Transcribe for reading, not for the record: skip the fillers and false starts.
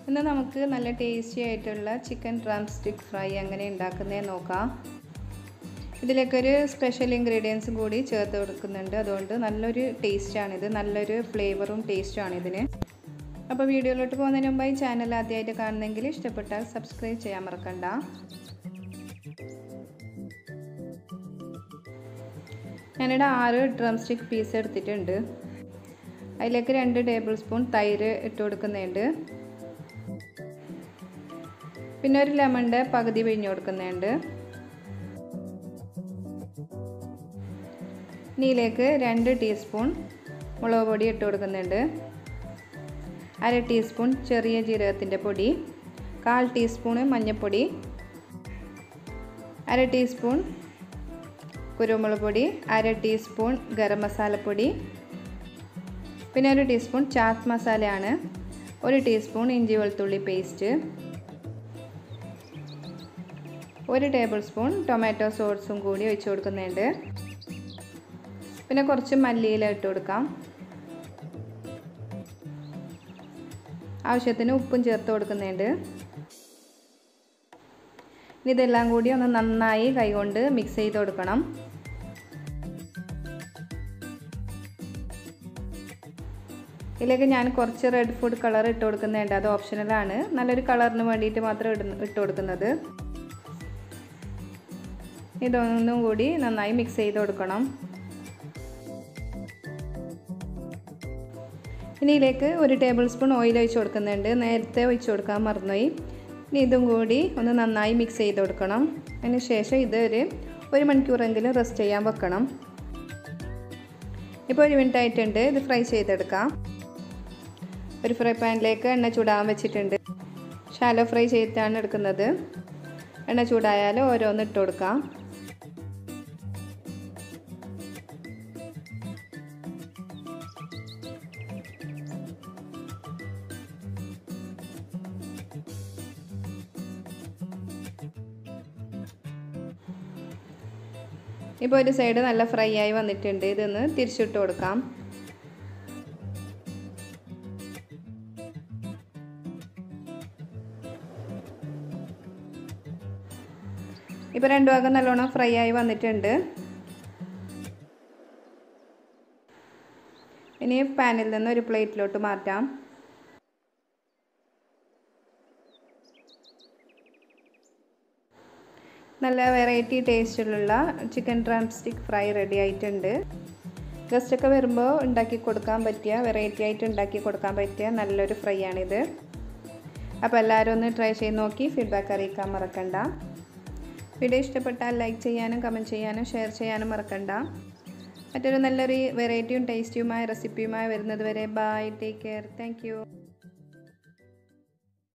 ഇന്ന് നമുക്ക് നല്ല ടേസ്റ്റി ആയിട്ടുള്ള ചിക്കൻ ഡ്രം സ്റ്റിക്ക് ഫ്രൈ എങ്ങനെ ഉണ്ടാക്കുന്നതെന്ന് നോക്കാം. ഇതിലേക്കൊരു സ്പെഷ്യൽ ഇൻഗ്രീഡിയൻസും കൂടി ചേർത്ത് കൊടുക്കുന്നുണ്ട്. അതുകൊണ്ട് നല്ലൊരു ടേസ്റ്റാണിത്, നല്ലൊരു ഫ്ലേവറും ടേസ്റ്റുമാണ് ഇതിന്. അപ്പോൾ വീഡിയോയിലോട്ട് പോകുന്നതിന് മുമ്പായി ചാനൽ ആദ്യമായിട്ട് കാണുന്നെങ്കിൽ ഇഷ്ടപ്പെട്ടാൽ സബ്സ്ക്രൈബ് ചെയ്യാൻ മറക്കണ്ട. ഞാനിവിടെ 6 ഡ്രം സ്റ്റിക്ക് പീസ് എടുത്തിട്ടുണ്ട്. അതിലേക്ക് 2 ടേബിൾ സ്പൂൺ തൈര് ഇട്ട് കൊടുക്കുന്നുണ്ട്. പിന്നെ ഒരു ലെമണിൻ്റെ പകുതി പിഴിഞ്ഞ് കൊടുക്കുന്നുണ്ട്. ഇതിലേക്ക് 2 ടീസ്പൂൺ മുളക് പൊടി ഇട്ട് കൊടുക്കുന്നുണ്ട്. 1/2 ടീസ്പൂൺ ചെറിയ ജീരകത്തിൻ്റെ പൊടി, 1/4 ടീസ്പൂൺ മഞ്ഞൾപ്പൊടി, 1/2 ടീസ്പൂൺ കുരുമുളക് പൊടി, 1/2 ടീസ്പൂൺ ഗരം മസാലപ്പൊടി, പിന്നെ 1 ടീസ്പൂൺ ചാറ്റ് മസാലയാണ്, 1 ടീസ്പൂൺ ഇഞ്ചി വെളുത്തുള്ളി പേസ്റ്റ്, 1 ടേബിൾ സ്പൂൺ ടൊമാറ്റോ സോസും കൂടി ഒഴിച്ച് കൊടുക്കുന്നുണ്ട്. പിന്നെ കുറച്ച് മല്ലിയില ഇട്ട് കൊടുക്കാം. ആവശ്യത്തിന് ഉപ്പും ചേർത്ത് കൊടുക്കുന്നുണ്ട്. ഇതെല്ലാം കൂടി ഒന്ന് നന്നായി കൈകൊണ്ട് മിക്സ് ചെയ്ത് കൊടുക്കണം. ഇതിലേക്ക് ഞാൻ കുറച്ച് റെഡ് ഫുഡ് കളർ ഇട്ട് കൊടുക്കുന്നുണ്ട്. അത് ഓപ്ഷണലാണ്, നല്ലൊരു കളറിന് വേണ്ടിയിട്ട് മാത്രം ഇട്ട് കൊടുക്കുന്നത്. ഇതൊന്നും കൂടി നന്നായി മിക്സ് ചെയ്ത് കൊടുക്കണം. ഇനി ഇതിലേക്ക് 1 ടേബിൾ സ്പൂൺ ഓയിൽ ഒഴിച്ച് കൊടുക്കുന്നുണ്ട്. നേരത്തെ ഒഴിച്ച് കൊടുക്കാൻ മറന്നുപോയി. ഇനി ഇതും കൂടി ഒന്ന് നന്നായി മിക്സ് ചെയ്ത് കൊടുക്കണം. അതിന് ശേഷം ഇതൊരു 1 മണിക്കൂറെങ്കിലും റെസ്റ്റ് ചെയ്യാൻ വെക്കണം. ഇപ്പോൾ 1 മിനിറ്റ് ആയിട്ടുണ്ട്. ഇത് ഫ്രൈ ചെയ്തെടുക്കാം. ഒരു ഫ്രൈ പാനിലേക്ക് എണ്ണ ചൂടാൻ വെച്ചിട്ടുണ്ട്. ഷാലോ ഫ്രൈ ചെയ്തിട്ടാണ് എടുക്കുന്നത്. എണ്ണ ചൂടായാൽ ഓരോന്ന് ഇട്ട് കൊടുക്കാം. ഇപ്പോൾ ഒരു സൈഡ് നല്ല ഫ്രൈ ആയി വന്നിട്ടുണ്ട്. ഇതൊന്ന് തിരിച്ചിട്ട് കൊടുക്കാം. ഇപ്പോൾ 2 ഭാഗം നല്ലോണം ഫ്രൈ ആയി വന്നിട്ടുണ്ട്. ഇനി പാനിൽ നിന്ന് ഒരു പ്ലേറ്റിലോട്ട് മാറ്റാം. നല്ല വെറൈറ്റി ടേസ്റ്റിലുള്ള chicken drumstick fry ready ആയിട്ടുണ്ട്. ഗസ്റ്റൊക്കെ വരുമ്പോൾ ഉണ്ടാക്കി കൊടുക്കാൻ പറ്റിയ, വെറൈറ്റി ആയിട്ട് ഉണ്ടാക്കി കൊടുക്കാൻ പറ്റിയ നല്ലൊരു ഫ്രൈ ആണിത്. അപ്പോൾ എല്ലാവരും ഒന്ന് ട്രൈ ചെയ്ത് നോക്കി ഫീഡ്ബാക്ക് അറിയിക്കാൻ മറക്കണ്ട. വീഡിയോ ഇഷ്ടപ്പെട്ടാൽ ലൈക്ക് ചെയ്യാനും കമൻറ്റ് ചെയ്യാനും ഷെയർ ചെയ്യാനും മറക്കണ്ട. മറ്റൊരു നല്ലൊരു വെറൈറ്റിയും ടേസ്റ്റിയുമായ റെസിപ്പിയുമായി വരുന്നത് വരെ bye, take care, thank U.